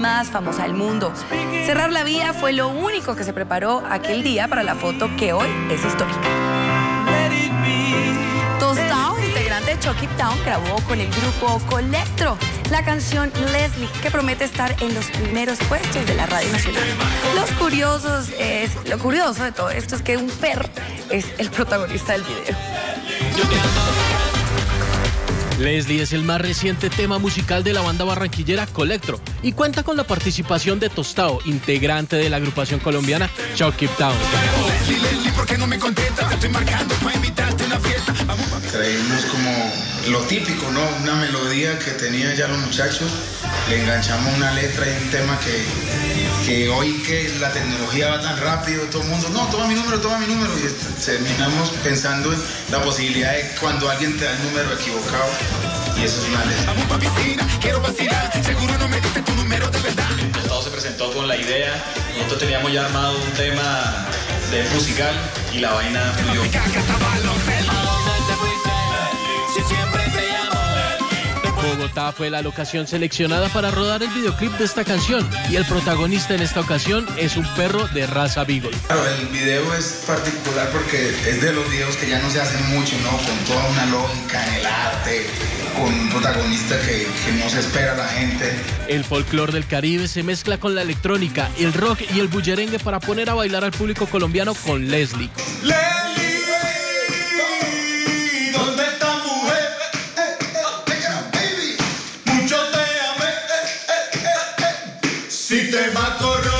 más famosa del mundo. Cerrar la vía fue lo único que se preparó aquel día para la foto que hoy es histórica. Tostao, integrante de Chuck It Down, grabó con el grupo Colectro la canción Leslie, que promete estar en los primeros puestos de la Radio Nacional. Lo curioso de todo esto es que un perro es el protagonista del video. Leslie es el más reciente tema musical de la banda barranquillera Colectro y cuenta con la participación de Tostao, integrante de la agrupación colombiana Chuck It Down. Leslie, ¿por qué no me contestas? Te estoy marcando para invitarte a una fiesta. Traímos como lo típico, ¿no? Una melodía que tenían ya los muchachos, le enganchamos una letra y un tema que hoy que la tecnología va tan rápido, todo el mundo, no, toma mi número, y terminamos pensando en la posibilidad de cuando alguien te da el número equivocado, y eso es una letra. Vamos pa' piscina, quiero vacilar, seguro no me diste tu número de verdad. Tostao se presentó con la idea, nosotros teníamos ya armado un tema de musical y la vaina fluyó. Bogotá fue la locación seleccionada para rodar el videoclip de esta canción y el protagonista en esta ocasión es un perro de raza Beagle. Claro, el video es particular porque es de los videos que ya no se hacen mucho, ¿no? Con toda una lógica en el arte, con un protagonista que no se espera la gente. El folclore del Caribe se mezcla con la electrónica, el rock y el bullerengue para poner a bailar al público colombiano con Leslie. Si te mato